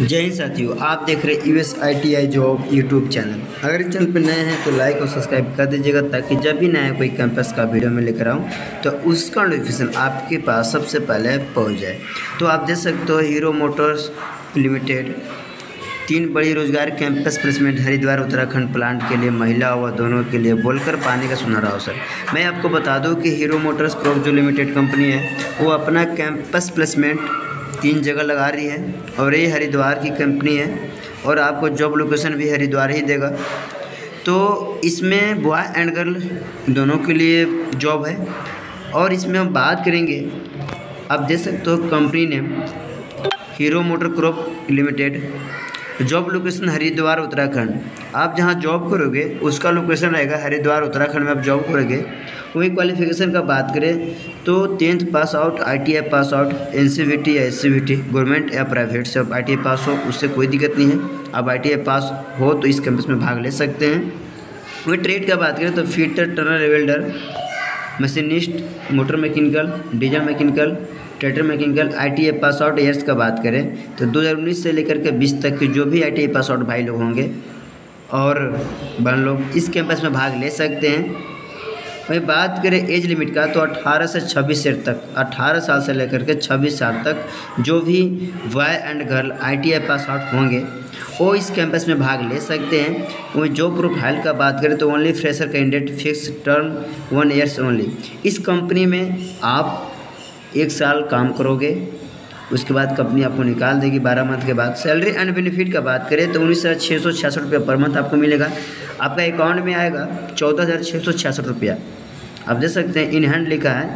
जय हिंद साथियों, आप देख रहे US ITI job YouTube channel. अगर इस चैनल पर नए हैं तो लाइक और सब्सक्राइब कर दीजिएगा, ताकि जब भी नया कोई कैंपस का वीडियो में लेकर आऊँ तो उसका नोटिफिकेशन आपके पास सबसे पहले पहुंच जाए। तो आप देख सकते हो हीरो मोटर्स लिमिटेड 3 बड़ी रोजगार campus placement Haridwar Uttarakhand plant के लिए महिला व दोनों के लिए बोलकर पाने का सुनहरा अवसर। मैं आपको बता दूं कि हीरो मोटर्स क्रॉप जो लिमिटेड कंपनी है वो अपना कैंपस प्लेसमेंट 3 जगह लगा रही है और ये हरिद्वार की कंपनी है और आपको जॉब लोकेशन भी हरिद्वार ही देगा। तो इसमें बॉय एंड गर्ल दोनों के लिए जॉब है और इसमें हम बात करेंगे। आप देख सकते हो company name Hero motor corp limited, job location Haridwar Uttarakhand. आप जहां जॉब करोगे उसका लोकेशन रहेगा हरिद्वार उत्तराखंड में आप जॉब करोगे। वही क्वालिफिकेशन का बात करें तो 10th pass out, ITI pass out, NCVT या SCVT गवर्नमेंट या प्राइवेट से आप ITI पास हो उससे कोई दिक्कत नहीं है। आप ITI पास हो तो इस कैंपस में भाग ले सकते हैं। वही ट्रेड का बात करें तो fitter, turner, welder, machinist, motor mechanical, diesel mechanical, trader mechanical, ITI pass out years का बात करें तो 2019 से लेकर के 20 तक के जो भी ITI पास आउट भाई लोग होंगे और बहन लोग इस कैंपस में भाग ले सकते हैं। वही बात करें एज लिमिट का तो 18 से 26 ईयर तक, 18 साल से लेकर के 26 साल तक जो भी boy and girl ITI pass out होंगे वो इस कैंपस में भाग ले सकते हैं। वही जॉब प्रोफाइल का बात करें तो only fresher candidate, fix term 1 years only. इस कंपनी में आप 1 साल काम करोगे, उसके बाद कंपनी आपको निकाल देगी 12 मंथ के बाद। सैलरी एंड बेनिफिट का बात करें तो 19,666 रुपये पर मंथ आपको मिलेगा। आपका अकाउंट में आएगा 14,666 रुपया। आप देख सकते हैं इन हैंड लिखा है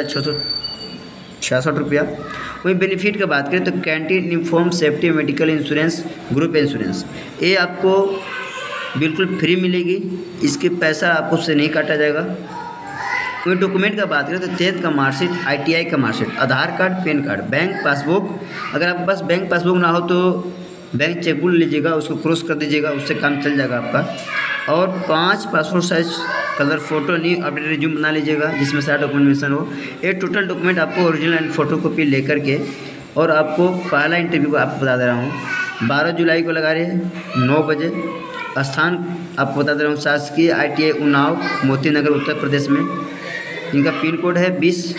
14,666 रुपया। वही बेनिफिट का बात करें तो canteen, uniform, safety, medical insurance, group insurance ये आपको बिल्कुल फ्री मिलेगी। इसके पैसा आपको उससे नहीं काटा जाएगा। कोई डॉक्यूमेंट का बात करें तो 10th का मार्कशीट, ITI का marksheet, Aadhaar card, PAN card, bank passbook. अगर आपके पास बैंक पासबुक ना हो तो बैंक चेकबुक लीजिएगा, उसको क्रॉस कर दीजिएगा, उससे काम चल जाएगा आपका। और 5 passport size colour photo, new update resume बना लीजिएगा जिसमें सारा डॉक्यूमेंट मेंशन हो। ये टोटल डॉक्यूमेंट आपको ओरिजिनल एंड फोटो कॉपी लेकर के, और आपको पहला इंटरव्यू को आपको बता दे रहा हूँ 12 जुलाई को लगा रहे हैं 9 बजे। स्थान आपको बता दे रहा हूँ शासकीय ITI उन्नाव, मोतीनगर, उत्तर प्रदेश में। इनका पिन कोड है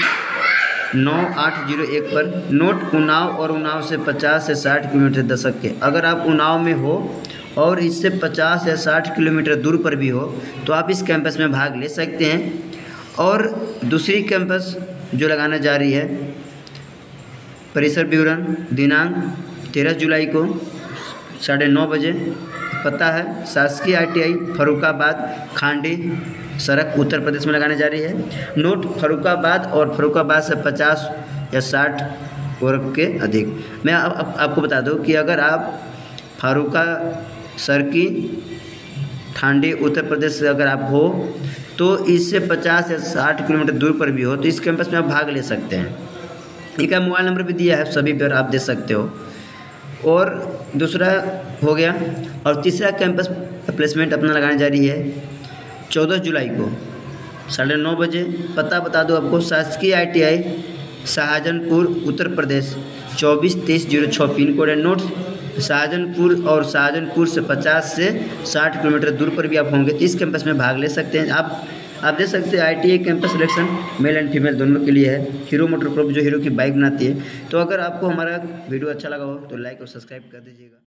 209801 पर। नोट उन्नाव और उन्नाव से 50 से 60 किलोमीटर दशक के। अगर आप उन्नाव में हो और इससे 50 या 60 किलोमीटर दूर पर भी हो तो आप इस कैंपस में भाग ले सकते हैं। और दूसरी कैंपस जो लगाने जा रही है, परिसर विवरण दिनांक 13 जुलाई को 9:30 बजे। पता है शासकीय ITI फर्रुखाबाद, खांडी सड़क, उत्तर प्रदेश में लगाने जा रही है। नोट फर्रुखाबाद और फर्रुखाबाद से 50 या 60 वर्ग के अधिक। मैं आपको बता दूं कि अगर आप फर्रुखा सरकी, ठांडी, उत्तर प्रदेश से अगर आप हो तो इससे 50 या 60 किलोमीटर दूर पर भी हो तो इस कैंपस में आप भाग ले सकते हैं। इनका मोबाइल नंबर भी दिया है, सभी पर आप दे सकते हो। और दूसरा हो गया। और तीसरा कैंपस प्लेसमेंट अपना लगाने जा रही है 14 जुलाई को 9:30 बजे। पता बता दो आपको, शासकीय ITI Shahjahanpur, Uttar Pradesh 242306 pin code है। नोट शाहजहाँपुर और शाहजहाँपुर से 50 से 60 किलोमीटर दूर पर भी आप होंगे तो इस कैंपस में भाग ले सकते हैं। आप देख सकते हैं ITI campus selection male and female दोनों के लिए है। हीरो मोटर क्रॉप जो हीरो की बाइक बनाती है। तो अगर आपको हमारा वीडियो अच्छा लगा हो तो लाइक और सब्सक्राइब कर दीजिएगा।